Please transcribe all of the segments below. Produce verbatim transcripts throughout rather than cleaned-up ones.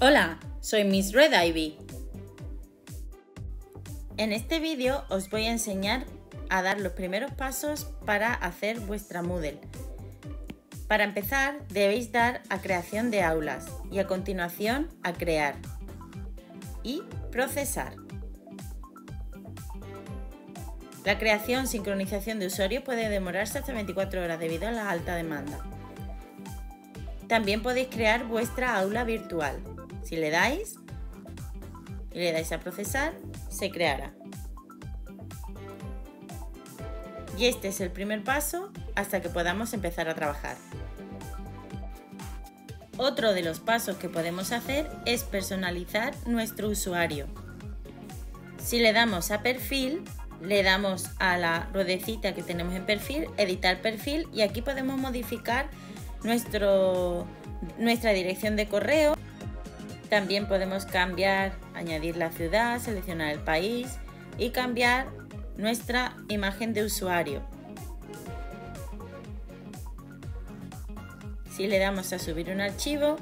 Hola, soy Miss Red Ivy. En este vídeo os voy a enseñar a dar los primeros pasos para hacer vuestra Moodle. Para empezar, debéis dar a creación de aulas y a continuación a crear y procesar. La creación sincronización de usuarios puede demorarse hasta veinticuatro horas debido a la alta demanda. También podéis crear vuestra aula virtual. Si le dais y le dais a procesar, se creará. Y este es el primer paso hasta que podamos empezar a trabajar. Otro de los pasos que podemos hacer es personalizar nuestro usuario. Si le damos a perfil, le damos a la ruedecita que tenemos en perfil, editar perfil, y aquí podemos modificar nuestro, nuestra dirección de correo. También podemos cambiar, añadir la ciudad, seleccionar el país y cambiar nuestra imagen de usuario. Si le damos a subir un archivo,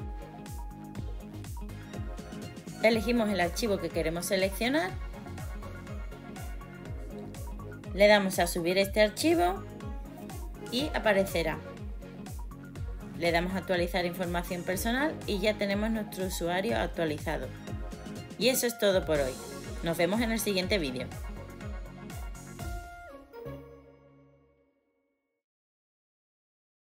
elegimos el archivo que queremos seleccionar, le damos a subir este archivo y aparecerá. Le damos a actualizar información personal y ya tenemos nuestro usuario actualizado. Y eso es todo por hoy. Nos vemos en el siguiente vídeo.